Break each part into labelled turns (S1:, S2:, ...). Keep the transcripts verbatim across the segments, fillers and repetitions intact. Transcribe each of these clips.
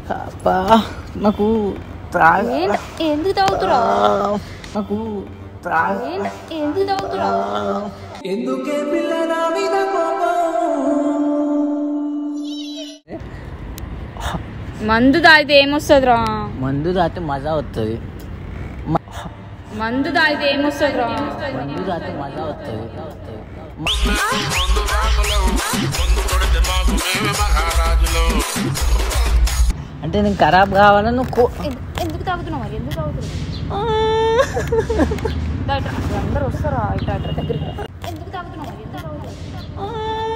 S1: నాకు
S2: ఎందుకు తాగుతురా
S1: నాకు
S2: ఎందుకు తాగుతురా
S1: ఎందుకే పిల్ల నా మీద
S2: మందు తాగితే ఏమొస్తుందిరా
S1: మందు తాగితే మజా వస్తుంది
S2: మందు తాగితే ఏమొస్తుందిరా
S1: మందు తాగితే మజా వస్తుంది అంటే నేను ఖరాబ్ కావాలని నువ్వు
S2: ఎందుకు తాగుతున్నావు మరి ఎందుకు తాగుతున్నావు అందరూ వస్తారా ఇట్లా దగ్గరికి ఎందుకు తాగుతున్నావు మరి ఎందుకు తాగుతున్నావు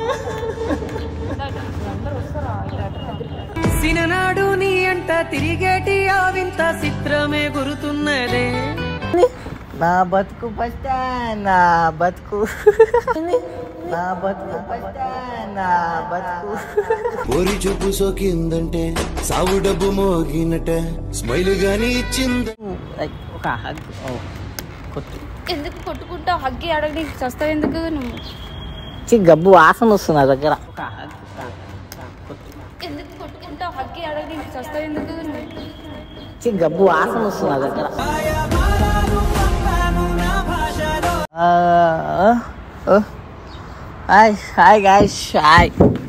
S2: అందరూ వస్తారా ఇట్లా దగ్గరికి
S3: సిననాడు నీ అంట తిరిగేటి ఆ వింత చిత్రమే గురుతున్నదే
S1: నా బతుకు ఫస్ట్ నా బతుకు నా బతుకు ఫస్ట్ నా బతుకు
S4: ఓరి చూపు సోకిందంటే సాగు డబ్బు మోగినట్టే స్మైల్ గాని ఇచ్చింది
S1: ఒక హగ్ కొట్టు
S2: ఎందుకు కొట్టుకుంటావు హగ్గి అడగని చస్తావు ఎందుకు నువ్వు
S1: గబ్బు వాసన వస్తుంది నా దగ్గర ఒక హగ్ కొట్టు
S2: ఎందుకు కొట్టుకుంటావు హగ్గి అడగని చస్తావు ఎందుకు నువ్వు
S1: గబ్బు వాసన వస్తుంది నా దగ్గర hi hi guys hi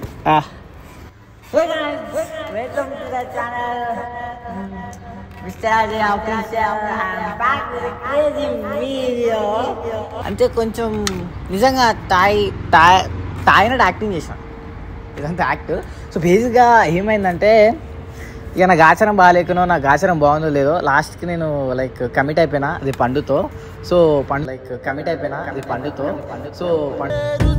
S1: welcome to the channel mister Ajay official back with crazy video. అంటే కొంచెం నిజంగా తాయి తాయి తాగినట్టు యాక్టింగ్ చేసాను, ఇదంతా యాక్ట్. సో బేసిక్గా ఏమైందంటే ఇక నా గాచరం బాగాలేకనో నా గాచరం బాగుందో లేదో లాస్ట్కి నేను లైక్ కమిట్ అయిపోయినా అది పండుతో. సో పండు లైక్ కమిట్ అయిపోయినా అది పండుతో. సో పండు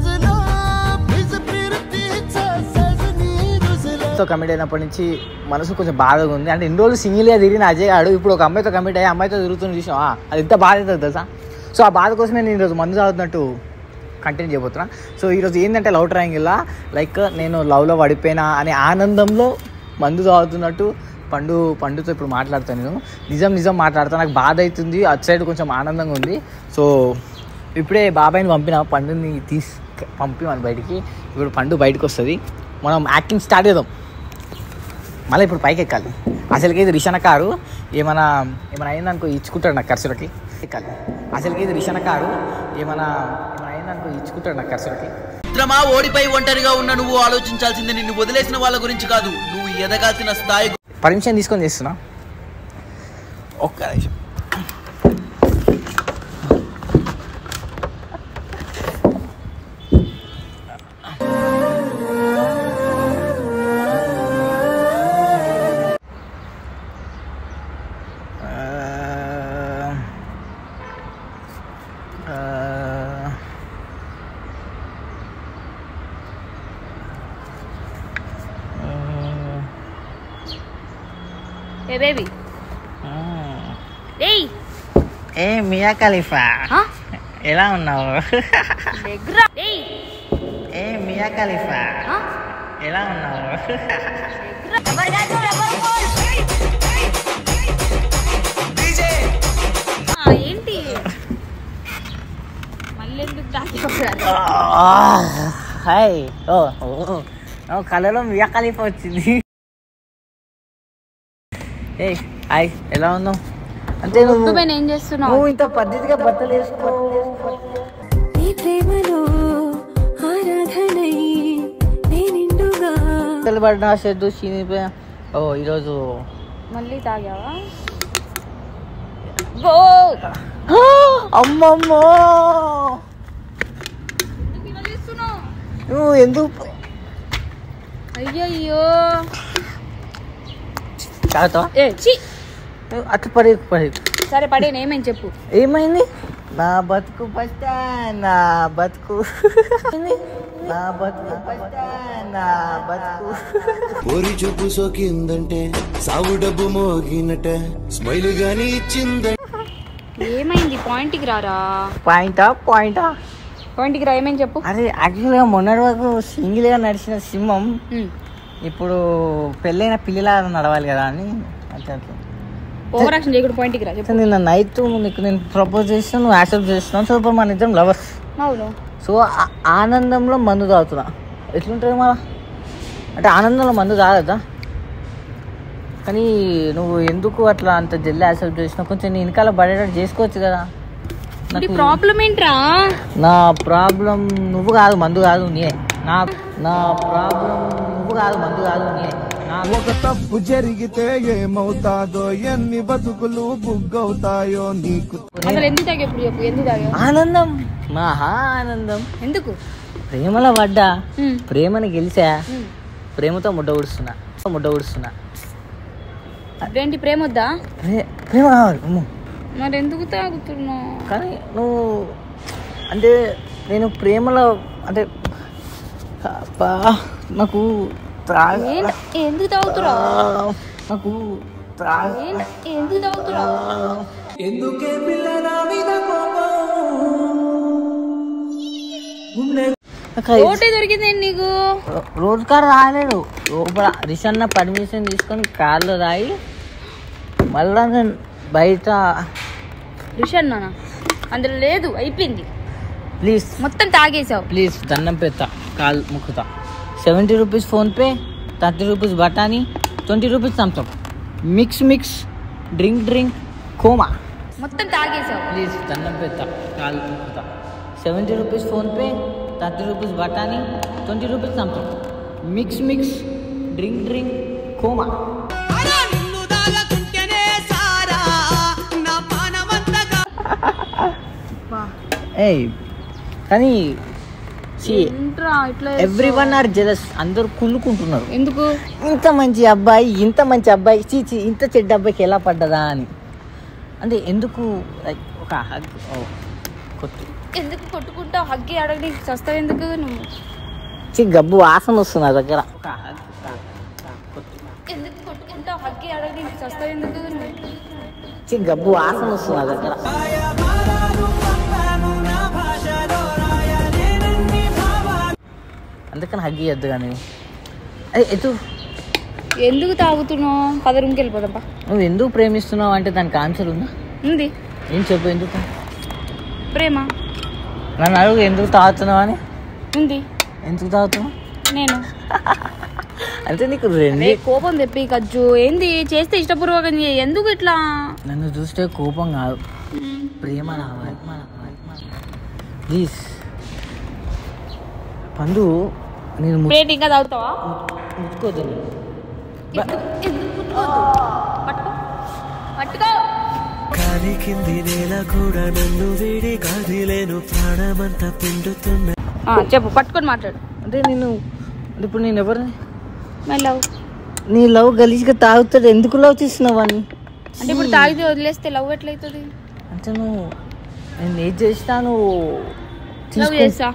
S1: సో కమిట్ అయినప్పటి నుంచి మనసు కొంచెం బాధగా ఉంది. అంటే ఇన్ని రోజులు సింగిల్గా తిరిగిన అజయ్ గాడు ఇప్పుడు ఒక అమ్మాయితో కమిట్ అయ్యి అమ్మాయితో తిరుగుతున్న చూసాం, అది ఎంత బాధ అవుతుంది తెలుసా. సో ఆ బాధ కోసమే నేను ఈరోజు మందు తాగుతున్నట్టు కంటిన్యూ చేయబోతున్నా. సో ఈరోజు ఏంటంటే లవ్ ట్రయాంగిల్లా లైక్ నేను లవ్లో పడిపోయినా అనే ఆనందంలో మందు తాగుతున్నట్టు పండు పండుతో ఇప్పుడు మాట్లాడతాను. నేను నిజం నిజం మాట్లాడతాను, నాకు బాధ అవుతుంది, అటు సైడ్ కొంచెం ఆనందంగా ఉంది. సో ఇప్పుడే బాబాయ్ని పంపిన పండుని తీసి పంపి మన బయటికి. ఇప్పుడు పండు బయటకు వస్తుంది, మనం యాక్టింగ్ స్టార్ట్ చేద్దాం. మళ్ళీ ఇప్పుడు పైకి ఎక్కాలి. అసలుకి ఇది రిషణ కారు, ఏమైనా ఏమైనా అయిందనుకో ఇచ్చుకుంటాడు నాకు ఖర్చులకి. ఎక్కాలి అసలుకి ఇది రిషణ కారు, ఏమైనా ఏమైనా అయిందనుకో ఇచ్చుకుంటాడు నాకు ఖర్చులకి.
S3: మిత్రమా, ఓడిపై ఒంటరిగా ఉన్న నువ్వు ఆలోచించాల్సింది నిన్ను వదిలేసిన వాళ్ళ గురించి కాదు, నువ్వు ఎదగాల్సిన స్థాయి.
S1: పర్మిషన్ తీసుకొని చేస్తున్నా, ఒక్క నిమిషం.
S2: ఏ బేబీ ఏయ్
S1: ఏ మియా ఖలీఫా ఎలా ఉన్నావు?
S2: ఏయ్
S1: ఏ మియా ఖలీఫా ఎలా ఉన్నావు?
S2: ఏంటి మళ్ళీ ఎందుకు
S1: హాయ్ ఓ కళలో మియా ఖలీఫా వచ్చింది. ఏ హాయ్ ఎలా ఉన్నావు? అంటే నువ్వు
S2: ఏం చేస్తున్నావు?
S1: నువ్వు ఇంత పద్ధతిగా బట్టలు వేసుకో. పడిన షెడ్ చీనిపోయా. ఓ ఈరోజు
S2: మళ్ళీ తాగావా?
S1: అమ్మమ్మో నువ్వు ఎందుకు?
S2: అయ్యయ్యో
S1: అట్లా పడే పడే
S2: సరే పడేను. ఏమని చెప్పు,
S1: ఏమైంది? నా బతుకు ఫస్ట్ నా బతుకు నా బతుకు ఫస్ట్ నా బతుకు.
S4: ఓరి చూపు సోకిందంటే సాగు డబ్బు మోగినట్టే స్మైల్ గాని ఇచ్చిందంటే.
S2: ఏమైంది? పాయింట్కి రారా.
S1: పాయింటా పాయింటా
S2: పాయింట్కి రా, ఏమని చెప్పు.
S1: అదే యాక్చువల్గా మొన్నటి వరకు సింగిల్గా నడిచిన సింహం ఇప్పుడు పెళ్ళైన పిల్లలా నడవాలి కదా అని అంటే
S2: ఓవర్ యాక్షన్ చేయకూడదు. పాయింట్కి రా చెప్పు.
S1: నిన్న నైట్ నీకు నేను ప్రపోజ్ చేసిన, నువ్వు యాక్సెప్ట్ చేస్తున్నావు. సో ఇప్పుడు మన ఇద్దరం లవర్స్.
S2: అవును.
S1: సో ఆనందంలో మందు తాగుతున్నా. ఎట్లుంటుంది మన అంటే ఆనందంలో మందు తాగదా? కానీ నువ్వు ఎందుకు అట్లా అంత జల్దీ యాక్సెప్ట్ చేసినావు? కొంచెం నీ వెనకాల పడేటట్టు చేసుకోవచ్చు కదా.
S2: ప్రాబ్లం ఏంట్రా?
S1: నా ప్రాబ్లం నువ్వు కాదు, మందు కాదు నీ. నా నా ప్రాబ్లం నువ్వు కాదు, మందు కాదు నీ.
S5: ఒక తప్పు జరిగితే ఏమవుతాదో, ఎన్ని బతుకులు బుగ్గవుతాయో నీకు.
S2: అసలు ఎందుకు తాగే? ఇప్పుడు చెప్పు, ఎందుకు తాగా?
S1: ఆనందం, మహా ఆనందం.
S2: ఎందుకు?
S1: ప్రేమలో పడ్డా, ప్రేమని గెలిచా, ప్రేమతో ముడ్డ ఉడుస్తున్నా ముడ్డ ఉడుస్తున్నా
S2: ఏంటి ప్రేమ వద్దా?
S1: ప్రేమ కావాలి.
S2: మరి ఎందుకు తాగుతున్నావు?
S1: కానీ నువ్వు అంటే నేను ప్రేమలో అంటే నాకు
S2: ఎందుకు తాగుతురా?
S1: నాకు
S2: ఎందుకు తాగుతురా?
S3: ఎందుకే పిల్ల నా మీద
S2: ఓటే దొరికింది నీకు?
S1: రోజు కారు రాలేదు. లోపల రిషన్న పర్మిషన్ తీసుకొని కార్లో రాయి మళ్ళా నేను బయట.
S2: రిషన్న అందులో లేదు, అయిపోయింది.
S1: ప్లీజ్
S2: మొత్తం తాగేసావు.
S1: ప్లీజ్ దండం పెడతా, కాలు ముక్కుతా. Seventy rupees PhonePe, thirty rupees బఠానీ, twenty rupees Thums Up. Mix mix drink drink coma.
S2: మొత్తం తాగేసావు.
S1: ప్లీజ్ దండం పెడతా, కాలు ముక్కుతా. Seventy rupees PhonePe, thirty rupees బఠానీ, twenty rupees Thums Up. Mix mix drink drink coma. ఏయ్ కానీ ఎవ్రీ వన్ ఆర్ జెలస్. అందరు కుళ్ళుకుంటున్నారు.
S2: ఎందుకు?
S1: ఇంత మంచి అబ్బాయి, ఇంత మంచి అబ్బాయి, చీచి ఇంత చెడ్డ అబ్బాయికి ఎలా పడ్డదా అని. అంటే ఎందుకు లైక్ ఒక హగ్ కొట్టు.
S2: ఎందుకు కొట్టుకుంటావు? హగ్గి అడగడి చస్తావు ఎందుకు నువ్వు?
S1: చి గబ్బు వాసన వస్తుంది నా దగ్గర. ఒక హగ్ కొట్టు.
S2: ఎందుకు కొట్టుకుంటావు? హగ్గి అడగడి చస్తావు ఎందుకు నువ్వు?
S1: చి గబ్బు వాసన వస్తుంది నా దగ్గర. అందుకని హగ్గి వద్దు. కానీ అదే ఎటు
S2: ఎందుకు తాగుతున్నావు? పద రూమ్కి వెళ్ళిపోదాంపా.
S1: నువ్వు ఎందుకు ప్రేమిస్తున్నావు అంటే దానికి ఆన్సర్ ఉందా?
S2: ఉంది.
S1: ఏం చెప్పు. ఎందుకు
S2: ప్రేమ?
S1: నన్ను అడుగు ఎందుకు తాగుతున్నావు అని.
S2: ఉంది.
S1: ఎందుకు తాగుతున్నావు?
S2: నేను
S1: అంటే నీకు రెండు
S2: కోపం తెప్పి కజ్జు ఏంది చేస్తే ఇష్టపూర్వకం ఎందుకు ఇట్లా?
S1: నన్ను చూస్తే కోపం కాదు, ప్రేమ రావాలి. ప్లీజ్ పండు, నేను
S2: ఇంకా తాగుతావా?
S1: ముట్టుకోద్దు.
S4: కాలి కింది నేల కూడా నన్ను వీడి కాదిలేను, ప్రాణమంతా పిండుతున్నా.
S2: చెప్పు, పట్టుకొని మాట్లాడు.
S1: అంటే నేను ఇప్పుడు నేను ఎవరిని
S2: లవ్
S1: నీ లవ్ గలీజ్గా తాగుతాడు. ఎందుకు లవ్ చేస్తున్నావు అని?
S2: అంటే ఇప్పుడు తాగితే వదిలేస్తే లవ్ ఎట్లయితుంది?
S1: అంటే నువ్వు నేను ఏది చేసినా నువ్వు
S2: లవ్ చేస్తా.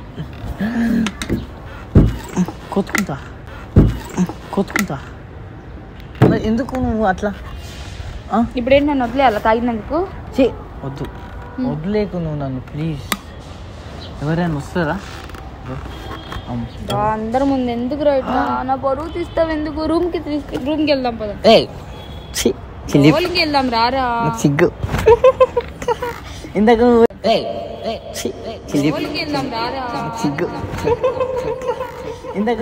S1: కొట్టుకుంటా కొట్టుకుంటా మరి ఎందుకు నువ్వు అట్లా?
S2: ఇప్పుడు ఏంటి నన్ను వదిలేయాలా తాగినందుకు?
S1: చే వద్దు, వదిలేకు నువ్వు నన్ను ప్లీజ్. ఎవరైనా వస్తారా?
S2: అందరి ముందు ఎందుకు రైట్ నా బరువు తీస్తావు ఎందుకు? రూమ్ కి రూమ్ కి వెళ్దాం పద. వెళ్దాం రారా.
S1: సిగ్గు. ఇందాక
S2: వెళ్దాం రారా.
S1: సిగ్గు. ఇందాక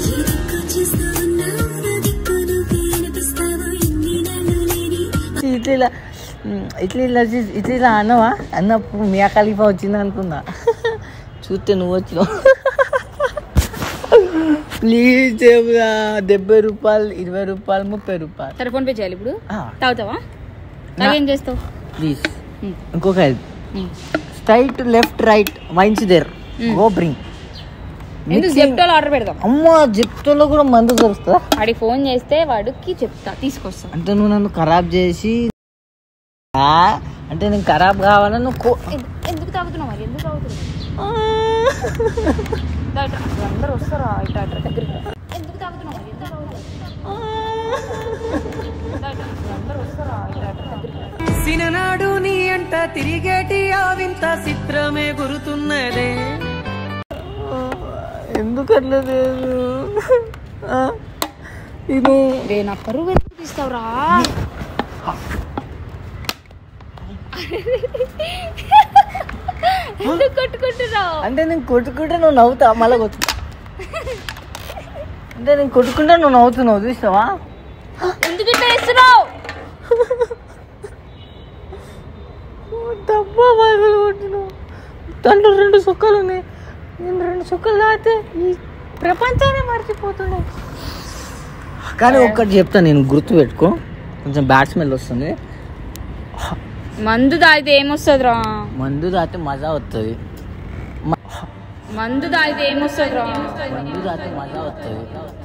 S1: ఇట్లా ఇట్లా ఇట్లా ఇట్లా ఇలా అన్నవా? అన్నప్పుడు మియా ఖలీఫా వచ్చింది అనుకున్నా. చూస్తే నువ్వు వచ్చినావు. ప్లీజ్ చెబుదా. డెబ్బై రూపాయలు, ఇరవై రూపాయలు, ముప్పై రూపాయలు.
S2: సరే ఫోన్ పే చేయాలి. ఇప్పుడు తాగుతావా? ఏం చేస్తావు?
S1: ప్లీజ్ ఇంకొక help. Straight left right wines there go bring.
S2: జెప్టోలో ఆర్డర్ పెడదాం.
S1: అమ్మా జెప్టోలో కూడా మందు దొరుకుతుందా?
S2: వాడికి ఫోన్ చేస్తే వాడికి చెప్తా తీసుకొస్తా.
S1: అంటే నువ్వు నన్ను ఖరాబ్ చేసి అంటే నేను ఖరాబ్ కావాలని నువ్వు
S2: ఎందుకు తాగుతున్నావు? మరి ఎందుకు తాగుతున్నావు? అందరూ వస్తారా ఇట్లా దగ్గరికి? ఎందుకు తాగుతున్నావు? మరి ఎందుకు తాగుతున్నావు? అందరూ వస్తారా ఇట్లా దగ్గరికి?
S3: సిననాడు నీ అంట తిరిగేటి ఆ వింత చిత్రమే గురుతున్నదే.
S1: ఎందుకు అట్లా లేదు? ఇది
S2: నా పరువు ఎందుకు తీస్తావురా? ఎందుకు కొట్టుకుంటున్నావు?
S1: అంటే నేను కొట్టుకుంటే నువ్వు నవ్వుతా మళ్ళీ కొట్టుకుంటా. అంటే నేను కొట్టుకుంటే నువ్వు నవ్వుతున్నావు చూస్తావా?
S2: ఎందుకు ఇట్లా చేస్తున్నావు?
S1: డబ్బా బాగులు కొట్టినావు. దాంట్లో రెండు సుక్కలు ఉన్నాయి. నేను రెండు సుక్కలు తాగితే ఈ ప్రపంచాన్ని మర్చిపోతున్నావు. కానీ ఒక్కటి చెప్తా, నేను గుర్తు పెట్టుకో, కొంచెం బ్యాడ్ స్మెల్ వస్తుంది.
S2: మందు తాగితే ఏమొస్తుంది రా?
S1: మందు తాగితే మజా వస్తుంది.
S2: మందు తాగితే ఏమొస్తుంది రా?
S1: మందు తాగితే మజా వస్తుంది.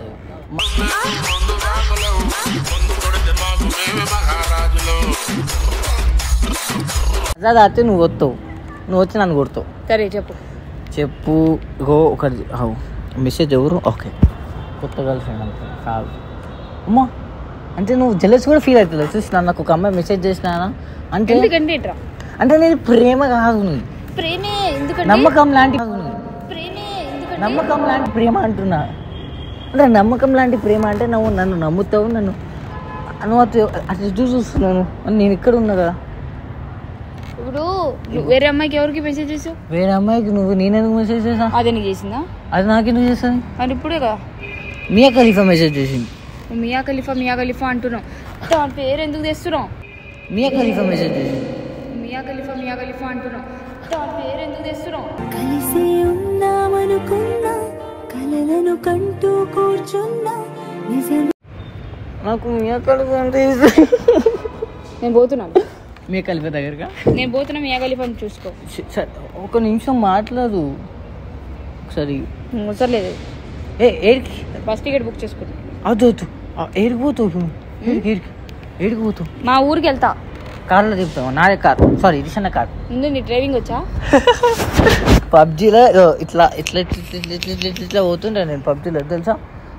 S1: మజా తాగితే నువ్వు వస్తావు, నువ్వు వచ్చి నన్ను కొడతావు.
S2: సరే చెప్పు
S1: చెప్పు. గో ఒకటి మెసేజ్ ఎవరు? ఓకే, కొత్త గర్ల్ ఫ్రెండ్ అనుకో. కాదు అమ్మా, అంటే నువ్వు జెలస్ కూడా ఫీల్ అవుతుంది. చూసి నాకు ఒక అమ్మాయి మెసేజ్ చేసినా అంటే
S2: ఎందుకంటే ఇట్రా
S1: అంటే నేను ప్రేమ కాదు, నీ
S2: ప్రేమే ఎందుకంటే
S1: నమ్మకం లాంటి
S2: ప్రేమే ఎందుకంటే
S1: నమ్మకం లాంటి ప్రేమ అంటున్నా. అంటే నమ్మకం లాంటి ప్రేమ అంటే నువ్వు నన్ను నమ్ముతావు, నన్ను నువ్వు అటు ఇటు చూస్తున్నాను. నేను ఇక్కడ ఉన్నా కదా.
S2: ఇప్పుడు వేరే అమ్మాయికి ఎవరికి మెసేజ్ చేసావు?
S1: వేరే అమ్మాయికి నువ్వు నేనెందుకు మెసేజ్ చేసా?
S2: అదే నీకు చేసిందా?
S1: అది నాకెందుకు చేస్తాను?
S2: మరి ఇప్పుడే కదా
S1: మియా ఖలీఫా మెసేజ్ చేసింది.
S2: మియా ఖలీఫా మియా ఖలీఫా అంటున్నావు, దాని పేరు ఎందుకు తెస్తున్నావు?
S1: మియా ఖలీఫా మెసేజ్ చేసింది.
S2: మియా ఖలీఫా మియా ఖలీఫా అంటున్నావు, దాని పేరు ఎందుకు తెస్తున్నావు?
S6: కలిసి ఉన్నామనుకున్నా కలలను కంటూ కూర్చున్నా నిజం.
S1: నాకు మియా ఖలీఫా అంటే
S2: నేను పోతున్నాను.
S1: మియా ఖలీఫా దగ్గరగా
S2: నేను పోతున్నా, మియా ఖలీఫాని చూసుకో.
S1: సరే ఒక నిమిషం మాట్లాడు ఒకసారి.
S2: ముసలేదు.
S1: ఏ ఏడికి
S2: బస్ టికెట్ బుక్ చేసుకుంటా.
S1: వద్దు వద్దు, ఏడికి పోతావు? ఏడికి ఏడికి ఏడికి పోతావు?
S2: మా ఊరికి వెళ్తా.
S1: కార్లో తిప్పుతావు? నాదే కార్, సారీ ఇది చిన్న కార్.
S2: ముందు నీ డ్రైవింగ్ వచ్చా?
S1: పబ్జీలో ఇట్లా ఇట్లా ఇట్లా ఇట్లా ఇట్లా ఇట్లా ఇట్లా పోతుంటా నేను పబ్జీలో, తెలుసా?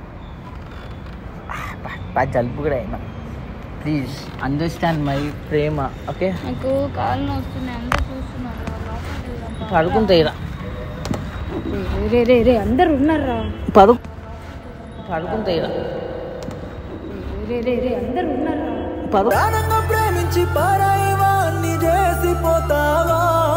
S1: బాగా జలుబు కూడా అయినా. ప్లీజ్ అండర్స్టాండ్ మై ప్రేమ, ఓకే?
S2: నాకు కాళ్ళు వస్తున్నాయి, అందరూ చూస్తున్నారు.
S1: పడుకుంటా ఇలా.
S2: రే రే రే అందరు ఉన్నారా?
S1: పడు పడుకుంటా ఇలా.
S2: రే రే రే అందరు ఉన్నారా?
S1: పడు
S4: ప్రాణంగా ప్రేమించి పారాయి వాణ్ణి చేసిపోతావా?